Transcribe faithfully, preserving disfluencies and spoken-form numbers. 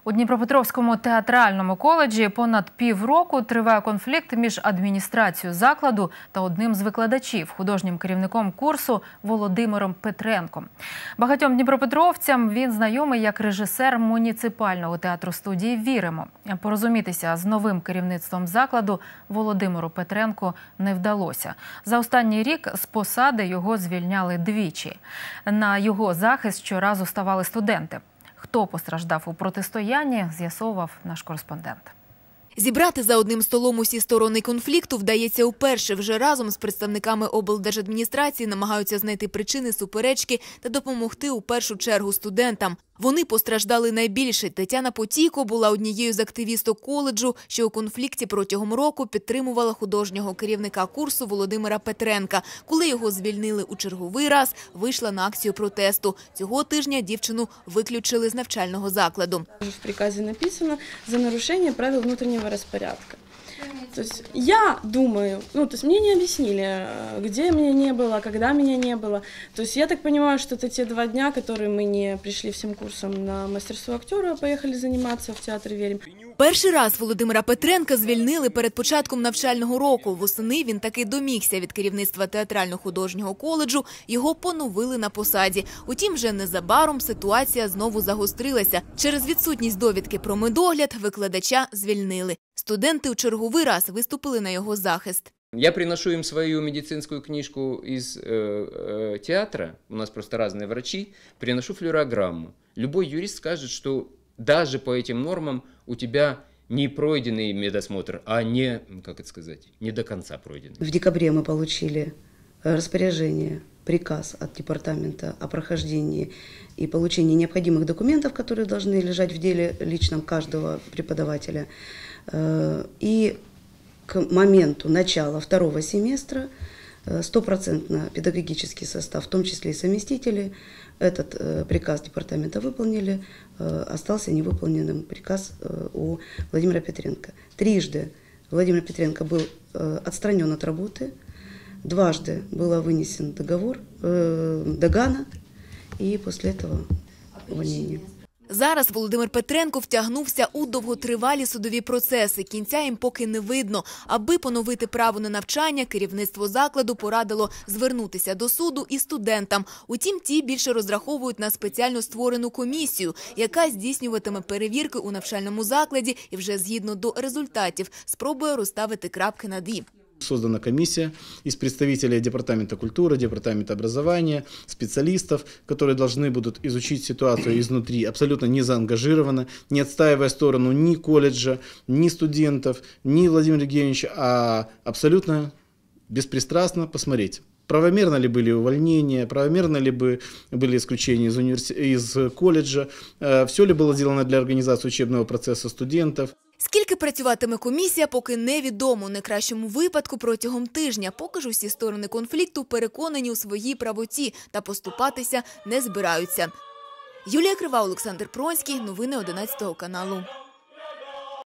У Дніпропетровському театральному коледжі понад півроку триває конфлікт між адміністрацією закладу та одним з викладачів, художнім керівником курсу Володимиром Петренком. Багатьом дніпропетровцям він знайомий як режисер муніципального театру-студії «Віримо». Порозумітися з новим керівництвом закладу Володимиру Петренку не вдалося. За останній рік з посади його звільняли двічі. На його захист щоразу ставали студенти. Хто постраждав у протистоянні, з'ясовував наш кореспондент. Зібрати за одним столом усі сторони конфлікту вдається уперше. Вже разом з представниками облдержадміністрації намагаються знайти причини суперечки та допомогти у першу чергу студентам. Вони постраждали найбільше. Тетяна Потійко була однією з активісток коледжу, що у конфлікті протягом року підтримувала художнього керівника курсу Володимира Петренка. Коли його звільнили у черговий раз, вийшла на акцію протесту. Цього тижня дівчину виключили з навчального закладу. В приказі написано «за нарушення правил внутреннего распорядка». То есть я думаю, ну, то есть мне не объяснили, где меня не было, когда меня не было. То есть я так понимаю, что это те два дня, которые мы не пришли всем курсом на мастерство актера, а поехали заниматься в театр «Верим». Перший раз Володимира Петренка звільнили перед початком навчального року. Восени він таки домігся від керівництва театрально-художнього коледжу, його поновили на посаді. Утім, вже незабаром ситуація знову загострилася. Через відсутність довідки про медогляд викладача звільнили. Студенти у черговий раз виступили на його захист. Я приношу им свою медицинскую книжку из э, э, театра, у нас просто разные врачи, приношу флюорограмму. Любой юрист скажет, что даже по этим нормам у тебя не пройденный медосмотр, а не, как это сказать, не до конца пройденный. В декабре мы получили распоряжение, приказ от департамента о прохождении и получении необходимых документов, которые должны лежать в деле личном каждого преподавателя. И к моменту начала второго семестра стопроцентно педагогический состав, в том числе и совместители, этот приказ департамента выполнили, остался невыполненным приказ у Владимира Петренка. Трижды Владимир Петренко был отстранен от работы, дважды был вынесен договор, догана, и после этого увольнение. Зараз Володимир Петренко втягнувся у довготривалі судові процеси. Кінця їм поки не видно. Аби поновити право на навчання, керівництво закладу порадило звернутися до суду і студентам. Утім, ті більше розраховують на спеціально створену комісію, яка здійснюватиме перевірки у навчальному закладі і вже згідно до результатів спробує розставити крапки над «і». Создана комиссия из представителей Департамента культуры, Департамента образования, специалистов, которые должны будут изучить ситуацию изнутри, абсолютно не заангажированно, не отстаивая сторону ни колледжа, ни студентов, ни Владимира Евгеньевича, а абсолютно беспристрастно посмотреть, правомерно ли были увольнения, правомерно ли были исключения из, универс... из колледжа, все ли было сделано для организации учебного процесса студентов. Скільки працюватиме комісія, поки невідомо. В найкращому випадку протягом тижня, поки ж усі сторони конфлікту переконані у своїй правоті та поступатися не збираються. Юлія Крива, Олександр Пронський. Новини одинадцятого каналу.